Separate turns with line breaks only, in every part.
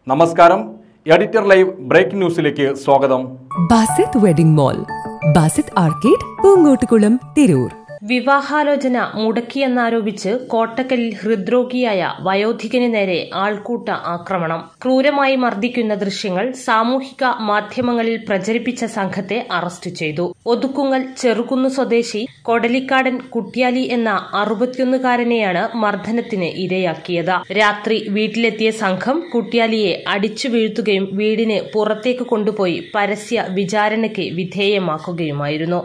നമസ്കാരം. Editor live breaking ന്യൂസിലേക്ക് സ്വാഗതം.
Basith wedding mall, Basith arcade, Poonkottukulam, Tirur.
വിവാഹാലോചന മുടക്കിയെന്നാരോപിച്ച് കോട്ടക്കലിൽ ഹൃദ്രോഗിയായ വയോധികന് നേരെ ആൾക്കൂട്ട ആക്രമണം. ക്രൂരമായി മർദ്ദിക്കുന്ന ദൃശ്യങ്ങൾ സാമൂഹിക മാധ്യമങ്ങളിൽ പ്രചരിപ്പിച്ച സംഘത്തെ അറസ്റ്റ് ചെയ്തു. ഒതുക്കുങ്ങൽ ചെറുകുന്നു സ്വദേശി കൊടലിക്കാടൻ കുട്ട്യാലി എന്ന 61-കാരനെയാണ് മർദ്ദനത്തിന് ഇരയാക്കിയത്. രാത്രി വീട്ടിലെത്തിയ സംഘം കുട്ട്യാലിയെ അടിച്ചു വീഴ്ത്തുകയും വീടിന് പുറത്തേക്ക് കൊണ്ടുപോയി പരസ്യ വിചാരണയ്ക്ക് വിധേയമാക്കുകയുമായിരുന്നു.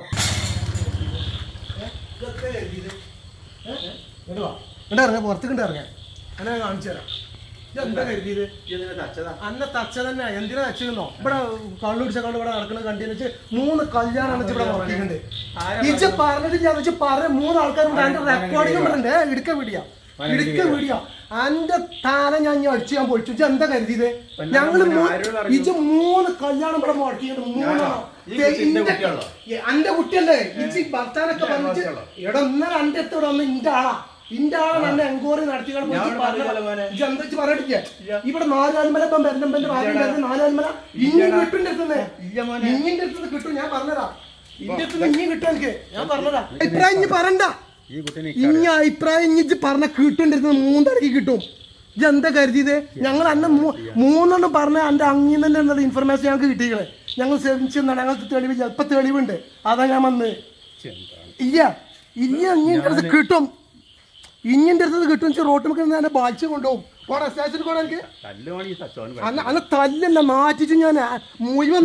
പുറത്തേക്ക് ഇറങ്ങാൻ അങ്ങനെ കാണിച്ചു തരാം. എന്താ കരുതിയത്? അന്ന തച്ച തന്നെ എന്തിനാ തച്ചോ? ഇവിടെ കള്ളു പിടിച്ച കള്ളു ഇവിടെ നടക്കുന്നത് കണ്ടെന്ന് വെച്ച് 3 കല്യാണം ഇവിടെ നോക്കിയിട്ടുണ്ട്. ഇച്ച് പറഞ്ഞിട്ടില്ല വെച്ച് പറഞ്ഞ 3 ആൾക്കാരുണ്ട്. അതിന്റെ റെക്കോർഡിംഗ് പറഞ്ഞേ ഇടുക്ക വീഡിയോ എന്റെ താരം ഞാൻ അടിച്ചു ഞാൻ പൊളിച്ചു. ഇച്ച് എന്താ കരുതിയത്? ഞങ്ങള് ഇച്ച് 3 കല്യാണം ഇവിടെ മുടക്കിയിട്ടുണ്ട്. 3 എന്റെ കുട്ടിയല്ലേ ഇച്ച് ഭർത്താനൊക്കെ പറഞ്ഞിട്ട് ഇവിടെ ഒന്നര എന്റെ അടുത്തോടെ വന്ന് ഇന്റെ ആളാണ് എന്നെ എൻക്വയറി നടത്തിയാണ് എന്താ പറയട്ടില്ല. ഇവിടെ 4 ആൽമല ഇപ്പം ബെരമ്പന്റെ ഭാഗം 4 ആൽമല ഇഞ്ഞിന്റെ അടുത്ത് കിട്ടും. ഞാൻ പറഞ്ഞതാ ഇന്റെ അടുത്ത് ഇഞ്ഞി കിട്ടും. എനിക്ക് ഞാൻ പറഞ്ഞതാ അഭിപ്രായം ഇഞ്ഞി പറയണ്ട. ഇഞ്ഞ അഭിപ്രായം ഇഞ്ഞി പറഞ്ഞ കിട്ടുണ്ടിരുന്നത് 3 തരക്ക് കിട്ടും. ഇതെന്താ കരുതിയത്? ഞങ്ങൾ അന്ന് 3 പറഞ്ഞ എന്റെ അങ്ങിൽ തന്നെ എന്നുള്ള ഇൻഫർമേഷൻ ഞങ്ങൾക്ക് കിട്ടിയത്. ഞങ്ങൾ ശ്രമിച്ചെന്നാണ്. ഞങ്ങൾക്ക് തെളിവില്ല. ഇപ്പൊ തെളിവുണ്ട്. അതാ ഞാൻ വന്ന് ഇല്ല ഇഞ്ഞിന്റെ അടുത്ത് കിട്ടും. ഇഞ്ഞിന്റെ അടുത്ത് കിട്ടും. റോട്ടിൽ ഞാൻ ബാധിച്ചു കൊണ്ടുപോകും. സ്റ്റേഷനിൽ കൂടെ എനിക്ക് അന്ന് തല്ലല്ല മാറ്റിച്ചു. ഞാൻ മുഴുവൻ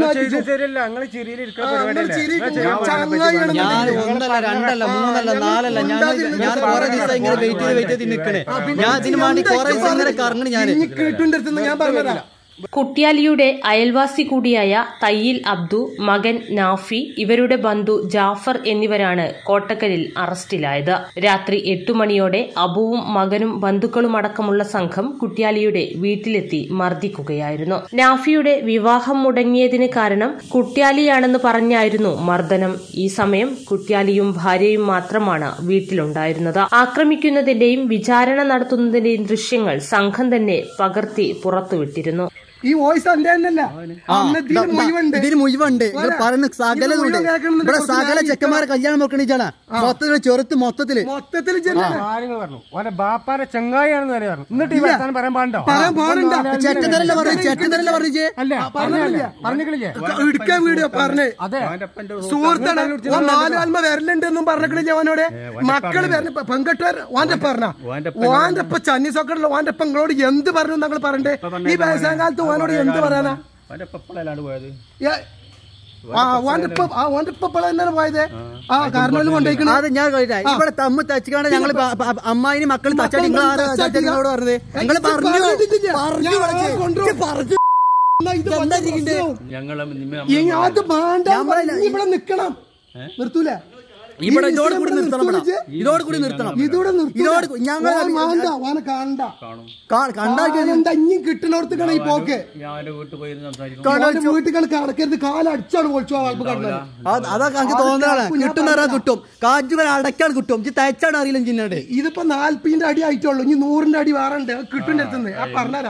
കിട്ടും. ഞാൻ പറഞ്ഞതാ.
കുട്ട്യാലിയുടെ അയൽവാസി കൂടിയായ തയ്യിൽ അബ്ദു, മകൻ നാഫി, ഇവരുടെ ബന്ധു ജാഫർ എന്നിവരാണ് കോട്ടക്കലിൽ അറസ്റ്റിലായത്. രാത്രി 8 മണിയോടെ അബുവും മകനും ബന്ധുക്കളുമടക്കമുള്ള സംഘം കുട്ട്യാലിയുടെ വീട്ടിലെത്തി മർദ്ദിക്കുകയായിരുന്നു. നാഫിയുടെ വിവാഹം മുടങ്ങിയതിന് കാരണം കുട്ട്യാലിയാണെന്ന് പറഞ്ഞായിരുന്നു മർദ്ദനം. ഈ സമയം കുട്ട്യാലിയും ഭാര്യയും മാത്രമാണ് വീട്ടിലുണ്ടായിരുന്നത്. ആക്രമിക്കുന്നതിന്റെയും വിചാരണ നടത്തുന്നതിന്റെയും ദൃശ്യങ്ങൾ സംഘം തന്നെ പകർത്തി പുറത്തുവിട്ടിരുന്നു.
ഈ വോയിസ് എന്റെ തന്നെയല്ല,
ഇതിന് മുഴുവുണ്ട്. സകല ചെക്കന്മാരെ കല്യാണം നോക്കണിച്ചാണ്. മൊത്തത്തില് ചെറുത്ത് മൊത്തത്തില്
ബാപ്പാരെ ചങ്ങായിയാണെന്ന് വരെ പറഞ്ഞു. എന്നിട്ട് ഈ വർത്താനം പറയാൻ പാടുണ്ടോ?
ചെറ്റത്തരല്ല പറഞ്ഞേ.
ഇടുക്കാൻ വീഡിയോ പറഞ്ഞേ. സുഹൃത്താണ് 4 ആൽമ വരലുണ്ടെന്നും പറഞ്ഞിട്ടില്ല. അവനോട് മക്കള് വരണ പെങ്കെട്ടാർ ഓന്റെ പറഞ്ഞ ഓന്റെ ഇപ്പൊ ചന്നി സോക്കറില്ല. ഓന്റെ ഇപ്പൊ നിങ്ങളോട് എന്ത് പറഞ്ഞു ഞങ്ങൾ പറയണ്ടേ? ഈ വയസ്സാം കാലത്ത് ഓനോട് എന്ത് പറയാനാ? പോയത് കാരണം കൊണ്ടുപോയിക്കണം.
അത് ഞാൻ ഇവിടെ തമ്മ് തച്ചിക്കാണ് ഞങ്ങള് അമ്മായിന് മക്കൾ തച്ചടി പറഞ്ഞത്. ഞങ്ങള്
ഇവിടെ നിക്കണം. നിർത്തൂല.
ഇതോടുകൂടി നിർത്തണം.
കിട്ടുന്നോടത്തേക്കാണ് ഈ പോക്ക്. വീട്ടിൽ കടക്കരുത്. കാലടിച്ചാണ് പൊളിച്ചോ.
അതൊക്കെ എനിക്ക് തോന്നുന്നതാണ്. കിട്ടുന്ന കിട്ടും. കാറ്റുകൾ അടയ്ക്കാൻ കിട്ടും. തയ്ച്ചാണ് അറിയില്ല ചിന്നോട്.
ഇതിപ്പോ 40ന്റെ അടി ആയിട്ടുള്ളൂ. ഇനി 100ന്റെ അടി വേറെ ഉണ്ട്. കിട്ടുന്ന ആ പറഞ്ഞാ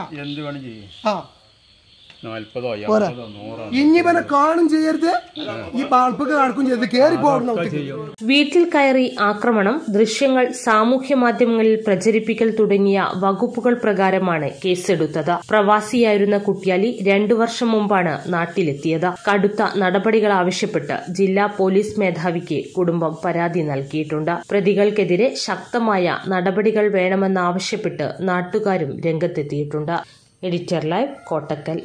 ഇനിപ്പനെ കാണും ചെയ്യരുത്. ഈ ബാൾപ്പൊക്കെ കാണിക്കും ചെയ്യരുത്. കേറി പോകണം.
വീട്ടിൽ കയറി ആക്രമണം, ദൃശ്യങ്ങൾ സാമൂഹ്യ മാധ്യമങ്ങളിൽ പ്രചരിപ്പിക്കൽ തുടങ്ങിയ വകുപ്പുകൾ പ്രകാരമാണ് കേസെടുത്തത്. പ്രവാസിയായിരുന്ന കുട്ട്യാലി 2 വർഷം മുമ്പാണ് നാട്ടിലെത്തിയത്. കടുത്ത നടപടികൾ ആവശ്യപ്പെട്ട് ജില്ലാ പോലീസ് മേധാവിക്ക് കുടുംബം പരാതി നൽകിയിട്ടുണ്ട്. പ്രതികൾക്കെതിരെ ശക്തമായ നടപടികൾ വേണമെന്നാവശ്യപ്പെട്ട് നാട്ടുകാരും രംഗത്തെത്തിയിട്ടുണ്ട്. Editor live, Kottakkal.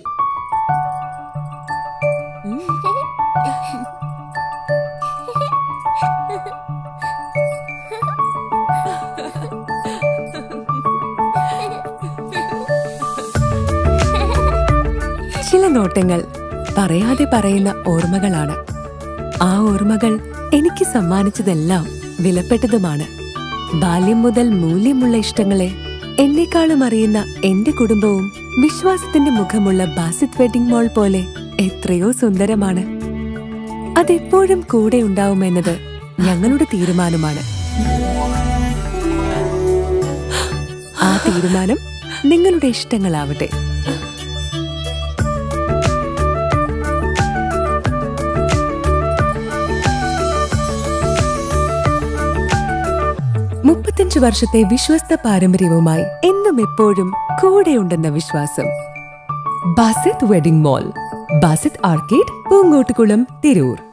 ചില നോട്ടങ്ങൾ പറയാതെ പറയുന്ന ഓർമ്മകളാണ്. ആ ഓർമ്മകൾ എനിക്ക് സമ്മാനിച്ചതെല്ലാം വിലപ്പെട്ടതുമാണ്. ബാല്യം മുതൽ മൂല്യമുള്ള ഇഷ്ടങ്ങളെ എന്നെക്കാളും അറിയുന്ന എന്റെ കുടുംബവും വിശ്വാസത്തിന്റെ മുഖമുള്ള ബാസിത് വെഡിംഗ് മോൾ പോലെ എത്രയോ സുന്ദരമാണ്. അതെപ്പോഴും കൂടെ ഉണ്ടാവുമെന്നത് ഞങ്ങളുടെ തീരുമാനമാണ്. ആ തീരുമാനം നിങ്ങളുടെ ഇഷ്ടങ്ങളാവട്ടെ. 55 വർഷത്തെ വിശ്വസ്ത പാരമ്പര്യവുമായി എന്നും എപ്പോഴും കൂടെയുണ്ടെന്ന വിശ്വാസം. Basith wedding mall, Basith arcade, Poonkottukulam, Tirur.